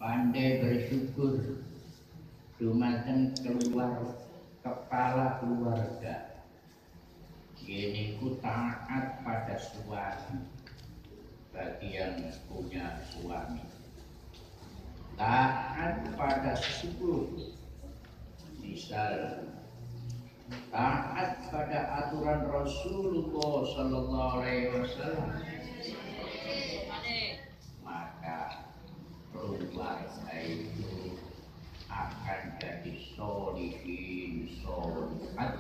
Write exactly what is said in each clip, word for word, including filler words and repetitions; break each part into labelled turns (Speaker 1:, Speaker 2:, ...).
Speaker 1: pandai bersyukur dumateng keluar kepala keluarga. Ini ku taat pada suami bagi yang punya suami, taat pada sepuluh, misal taat pada aturan Rasulullah Sallallahu Alaihi Wasallam, maka keluarga itu akan jadi solihin solihat,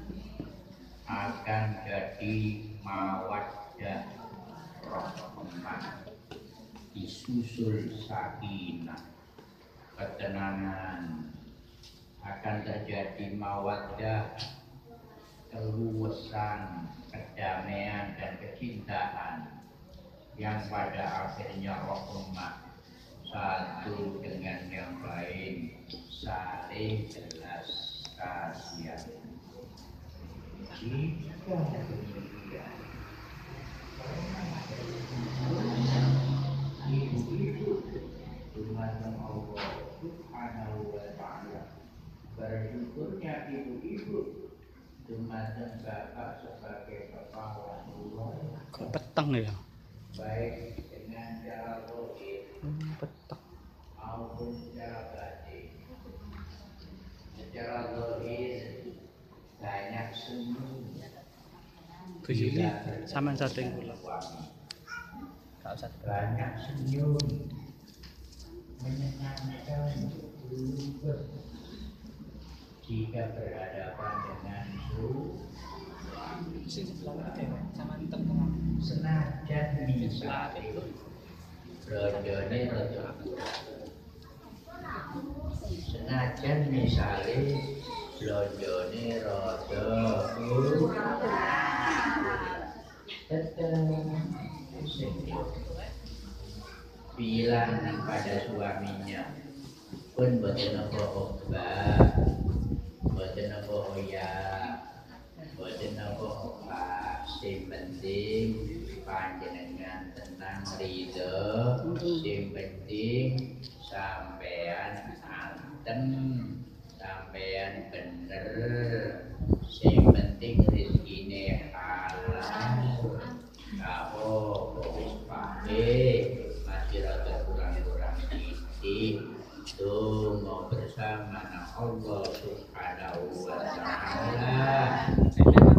Speaker 1: akan jadi mawaddah rahmah, disusul sakinah ketenangan, akan terjadi mawaddah keluasan, kedamaian dan kecintaan yang pada akhirnya rahmah, satu dengan yang lain saling belas kasihan. Jika demikian, ibu-ibu dumateng Allah Subhanahu wa Ta'ala, bersyukurnya ibu-ibu dumateng bapak sebagai kepala keluarga.
Speaker 2: Kok petang ya?
Speaker 1: Baik dengan cara zahir
Speaker 2: Hmm, petang.
Speaker 1: maupun secara batin. Secara zahir banyak senyum.
Speaker 2: Bujuni sampean sadeng kula. Gak usah
Speaker 1: Banyak senyum menyenangkan jika berhadapan dengan suami. Senajan misalnya rodone rada senajan misalnya blonjone rada bilang pada suaminya pun boten apa mbak, boten apa ya, boten apa apa, sing penting panjenengan tenang ridho, sing penting sampean antem, sampean bener, sing penting rezekine halal. Kau wis pake masih rada kurang-kurang sedikit, tunggu bersama Allah Subhanahu wa Ta'ala.